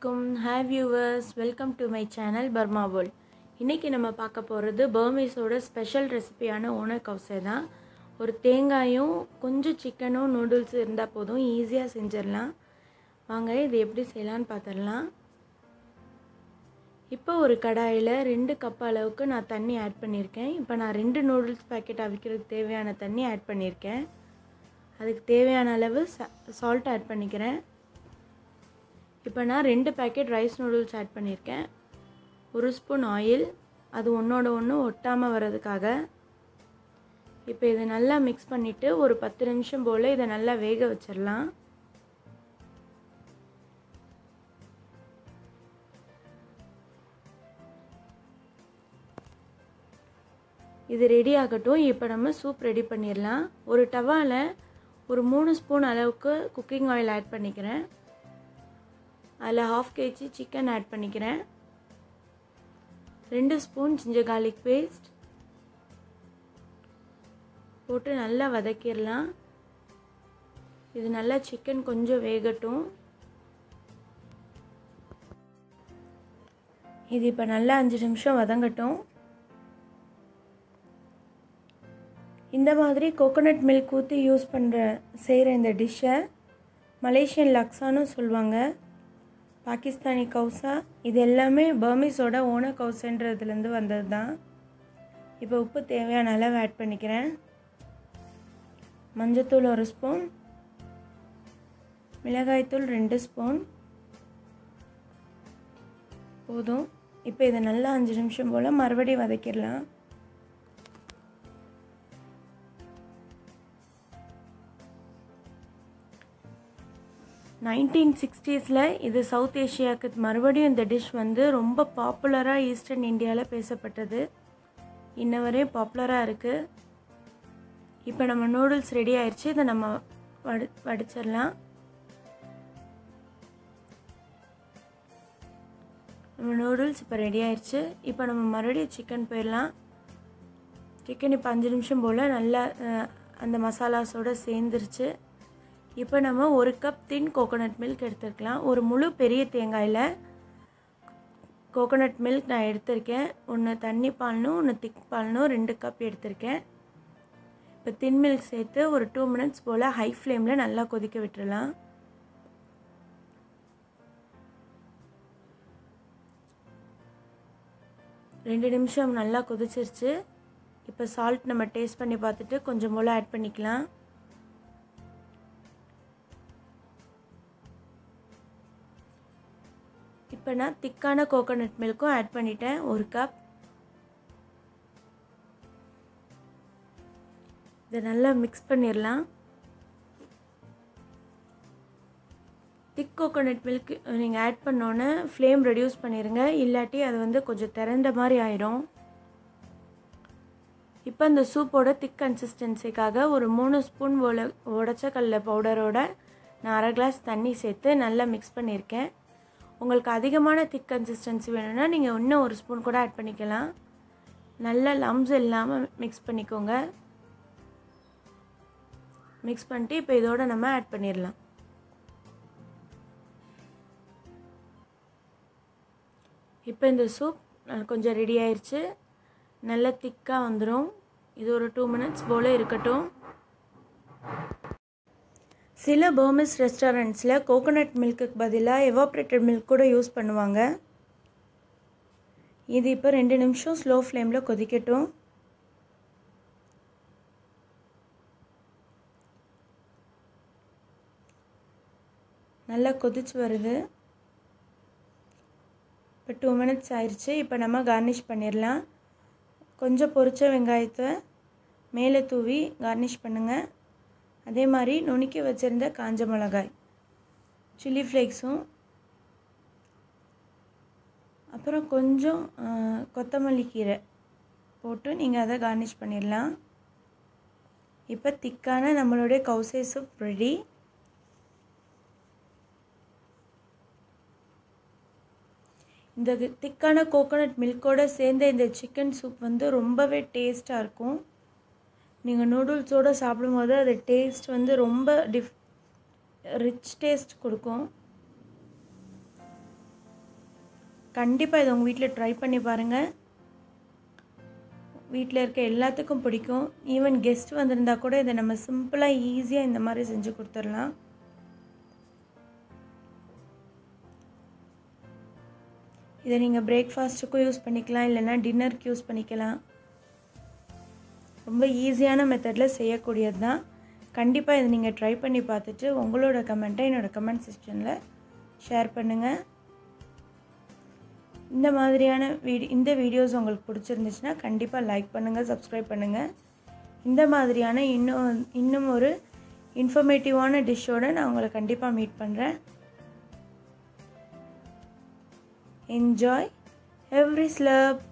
Assalamualaikum. Hi viewers, welcome to my channel Burma World. இன்னைக்கு நம்ம பார்க்க போறது பர்மீஸோட ஸ்பெஷல் ரெசிபியான ஓனர் கவுசே தான். ஒரு தேங்காயும் கொஞ்சம் சிக்கனும் நூடுல்ஸ் இருந்தா போதும், ஈஸியா செஞ்சிரலாம். வாங்க இது எப்படி செய்யலாம்னு பார்த்தறலாம். இப்போ ஒரு கடாயில 2 கப் அளவுக்கு நான் தண்ணி ஆட் பண்ணிருக்கேன். இப்போ நான் 2 நூடுல்ஸ் பாக்கெட் அவிக்கிறதுக்கு தேவையான தண்ணி ஆட் பண்ணிருக்கேன். அதுக்கு தேவையான அளவு salt ஆட் பண்ணிக்கிறேன். இப்போ நான் 2 பாக்கெட் ரைஸ் நூடுல்ஸ் ஆட் பண்ணிருக்கேன். 1 ஸ்பூன் ஆயில், அது ஒண்ணோட ஒண்ணு ஒட்டாம வரதுக்காக. இப்போ இத நல்லா mix பண்ணிட்டு ஒரு 10 நிமிஷம் போல இத நல்லா வேக வச்சிரலாம். இது ரெடி ஆகட்டும். இப்போ நம்ம சூப் ரெடி பண்ணிரலாம். ஒரு டவால ஒரு 3 ஸ்பூன் அளவுக்கு குக்கிங் ஆயில் ஆட் பண்ணிக்கிறேன். அதில் 1/2 kg சிக்கன் ஆட் பண்ணிக்கிறேன். 2 ஸ்பூன் ஜிஞ்சர் கார்லிக் பேஸ்ட் போட்டு நல்லா வதக்கிடலாம். இது நல்லா சிக்கன் கொஞ்சம் வேகட்டும். இது இப்போ நல்லா 5 நிமிஷம் வதங்கட்டும். இந்த மாதிரி கோகோனட் மில்க் ஊற்றி யூஸ் செய்கிற இந்த டிஷ்ஷை மலேசியன் லக்ஸான்னு சொல்லுவாங்க. பாகிஸ்தானி கவுசா, இது எல்லாமே பர்மீஸோட ஓனர் கவுசன்றதுலேருந்து வந்தது தான். இப்போ உப்பு தேவையான அளவு ஆட் பண்ணிக்கிறேன். மஞ்சத்தூள் 1 ஸ்பூன், மிளகாய்த்தூள் 2 ஸ்பூன் போதும். இப்போ இதை நல்லா 5 நிமிஷம் போல் மறுபடியும் வதக்கிடலாம். இது சவுத் ஏஷியாவுக்கு மறுபடியும் இந்த டிஷ் வந்து ரொம்ப பாப்புலராக ஈஸ்டர்ன் இந்தியாவில் பேசப்பட்டது. இன்ன வரையும் பாப்புலராக இருக்குது. இப்போ நம்ம நூடுல்ஸ் ரெடி ஆயிடுச்சு. இதை நம்ம வடிச்சிடலாம். நம்ம நூடுல்ஸ் இப்போ ரெடி ஆயிடுச்சு. இப்போ நம்ம மறுபடியும் சிக்கன் போயிடலாம். சிக்கன் இப்போ 5 நிமிஷம் போல் நல்லா அந்த மசாலாஸோடு சேர்ந்துருச்சு. இப்போ நம்ம 1 கப் தின் கோகோனட் மில்க் எடுத்துக்கலாம். ஒரு முழு பெரிய தேங்காயில் கோகோனட் மில்க் நான் எடுத்திருக்கேன். ஒன்று தண்ணி பால்னும் ஒன்று திக் பால்னும் 2 கப் எடுத்திருக்கேன். இப்போ தின் மில்க் சேர்த்து ஒரு 2 மினிட்ஸ் போல் ஹை ஃப்ளேமில் நல்லா கொதிக்க விட்டுறலாம். ரெண்டு நிமிஷம் நல்லா கொதிச்சிருச்சு. இப்போ சால்ட் நம்ம டேஸ்ட் பண்ணி பார்த்துட்டு கொஞ்சம் போல் ஆட் பண்ணிக்கலாம். இப்போ நான் திக்கான கோகோனட் மில்க்கும் ஆட் பண்ணிட்டேன். 1 கப். இதை நல்லா மிக்ஸ் பண்ணிடலாம். திக் கோகோனட் மில்க் நீங்கள் ஆட் பண்ணோன்னே ஃப்ளேம் ரெடியூஸ் பண்ணிடுங்க, இல்லாட்டி அது வந்து கொஞ்சம் திறந்த மாதிரி ஆயிரும். இப்போ இந்த சூப்போட திக் கன்சிஸ்டன்சிக்காக ஒரு 3 ஸ்பூன் உடைச்ச கடலை பவுடரோட நான் 1/2 கிளாஸ் தண்ணி சேர்த்து நல்லா மிக்ஸ் பண்ணியிருக்கேன். உங்களுக்கு அதிகமான திக் கன்சிஸ்டன்சி வேணும்னா நீங்கள் இன்னும் 1 ஸ்பூன் கூட ஆட் பண்ணிக்கலாம். நல்லா லம்ஸ் இல்லாமல் மிக்ஸ் பண்ணிக்கோங்க. மிக்ஸ் பண்ணிட்டு இப்போ இதோட நம்ம ஆட் பண்ணிடலாம். இப்போ இந்த சூப் கொஞ்சம் ரெடி ஆயிடுச்சு. நல்லா திக்காக வந்துடும். இது ஒரு 2 மினிட்ஸ் போல் இருக்கட்டும். சில பர்மீஸ் ரெஸ்டாரண்ட்ஸில் கோகோனட் மில்க்குக்கு பதிலாக எவாப்ரேட்டட் மில்க் கூட யூஸ் பண்ணுவாங்க. இது இப்போ 2 நிமிஷம் ஸ்லோ ஃப்ளேமில் கொதிக்கட்டும். நல்லா கொதிச்சு வருது. இப்போ 2 மினிட்ஸ் ஆயிடுச்சு. இப்போ நம்ம கார்னிஷ் பண்ணிடலாம். கொஞ்சம் பொரிச்ச வெங்காயத்தை மேலே தூவி கார்னிஷ் பண்ணுங்கள். அதே மாதிரி நுணுக்கி வச்சுருந்த காஞ்ச மிளகாய், சில்லி ஃப்ளேக்ஸும், அப்புறம் கொஞ்சம் கொத்தமல்லி கீரை போட்டு நீங்கள் அதை கார்னிஷ் பண்ணிடலாம். இப்போ திக்கான நம்மளுடைய கவுசே சூப் ரெடி. இந்த திக்கான கோகோனட் மில்கோடு சேர்ந்த இந்த சிக்கன் சூப் வந்து ரொம்பவே டேஸ்ட்டாக இருக்கும். நீங்கள் நூடுல்ஸோடு சாப்பிடும்போது அது டேஸ்ட் வந்து ரொம்ப ரிச் டேஸ்ட் கொடுக்கும். கண்டிப்பாக இதை உங்கள் வீட்டில் ட்ரை பண்ணி பாருங்கள். வீட்டில் இருக்க எல்லாத்துக்கும் பிடிக்கும். ஈவன் கெஸ்ட் வந்திருந்தா கூட இதை நம்ம சிம்பிளாக ஈஸியாக இந்த மாதிரி செஞ்சு கொடுத்துடலாம். இதை நீங்கள் பிரேக்ஃபாஸ்ட்டுக்கும் யூஸ் பண்ணிக்கலாம், இல்லைன்னா டின்னருக்கு யூஸ் பண்ணிக்கலாம். ரொம்ப ஈஸியான மெத்தடில் செய்யக்கூடியது தான். கண்டிப்பாக இதை நீங்கள் ட்ரை பண்ணி பார்த்துட்டு உங்களோட கமெண்ட்டை என்னோடய கமெண்ட் செக்ஷனில் ஷேர் பண்ணுங்கள். இந்த மாதிரியான இந்த வீடியோஸ் உங்களுக்கு பிடிச்சிருந்துச்சுன்னா கண்டிப்பாக லைக் பண்ணுங்கள், சப்ஸ்கிரைப் பண்ணுங்கள். இந்த மாதிரியான இன்னும் ஒரு இன்ஃபர்மேட்டிவான டிஷ்ஷோடு நான் உங்களை கண்டிப்பாக மீட் பண்ணுறேன். Enjoy every Slurrp.